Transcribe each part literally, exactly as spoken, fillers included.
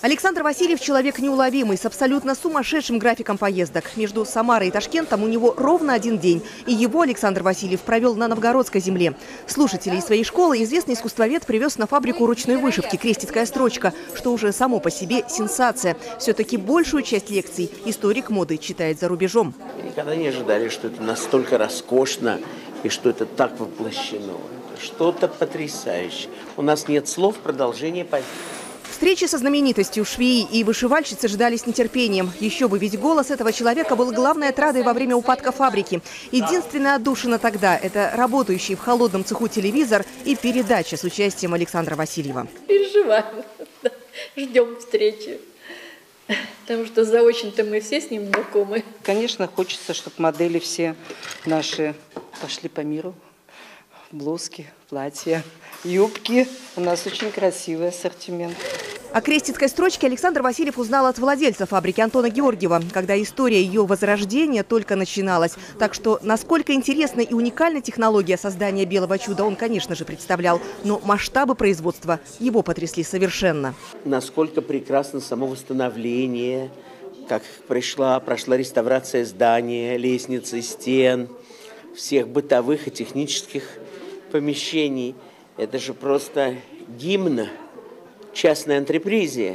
Александр Васильев – человек неуловимый, с абсолютно сумасшедшим графиком поездок. Между Самарой и Ташкентом у него ровно один день. И его Александр Васильев провел на новгородской земле. Слушателей своей школы известный искусствовед привез на фабрику ручной вышивки «Крестицкая строчка», что уже само по себе сенсация. Все-таки большую часть лекций историк моды читает за рубежом. Никогда не ожидали, что это настолько роскошно и что это так воплощено. Что-то потрясающее. У нас нет слов, продолжения позиции. Встречи со знаменитостью швеи и вышивальщицы ждали с нетерпением. Еще бы, ведь голос этого человека был главной отрадой во время упадка фабрики. Единственная отдушина тогда – это работающий в холодном цеху телевизор и передача с участием Александра Васильева. Переживаем, ждем встречи, потому что заочно-то мы все с ним знакомы. Конечно, хочется, чтобы модели все наши пошли по миру. Блузки, платья, юбки. У нас очень красивый ассортимент. О крестицкой строчке Александр Васильев узнал от владельца фабрики Антона Георгиева, когда история ее возрождения только начиналась. Так что, насколько интересна и уникальна технология создания белого чуда, он, конечно же, представлял. Но масштабы производства его потрясли совершенно. Насколько прекрасно само восстановление, как пришла, прошла реставрация здания, лестницы, стен, всех бытовых и технических помещений. Это же просто гимн частной антрепризе.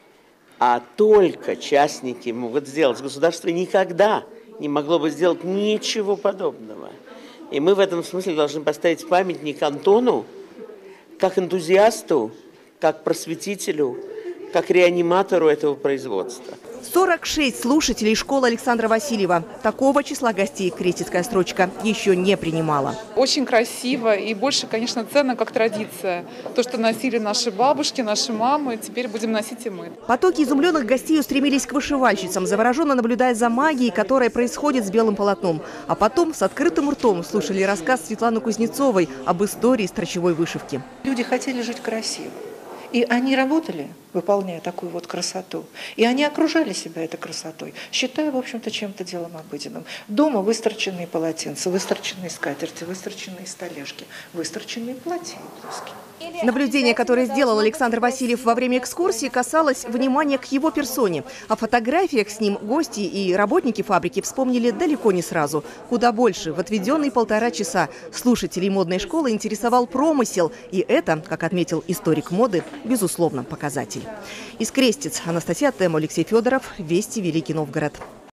А только частники могут сделать. Государство никогда не могло бы сделать ничего подобного. И мы в этом смысле должны поставить памятник Антону как энтузиасту, как просветителю, как реаниматору этого производства. сорок шесть слушателей школы Александра Васильева. Такого числа гостей крестицкая строчка еще не принимала. Очень красиво и больше, конечно, ценно как традиция. То, что носили наши бабушки, наши мамы, теперь будем носить и мы. Потоки изумленных гостей устремились к вышивальщицам, завороженно наблюдая за магией, которая происходит с белым полотном. А потом с открытым ртом слушали рассказ Светланы Кузнецовой об истории строчевой вышивки. Люди хотели жить красиво. И они работали, выполняя такую вот красоту. И они окружали себя этой красотой, считая, в общем-то, чем-то делом обыденным. Дома выстроченные полотенца, выстроченные скатерти, выстроченные столешки, выстроченные платья и блузки. Наблюдение, которое сделал Александр Васильев во время экскурсии, касалось внимания к его персоне. О фотографиях с ним гости и работники фабрики вспомнили далеко не сразу. Куда больше. В отведенные полтора часа слушателей модной школы интересовал промысел. И это, как отметил историк моды, безусловно, показатель. Из Крестиц Анастасия Тем, Алексей Федоров, Вести, Великий Новгород.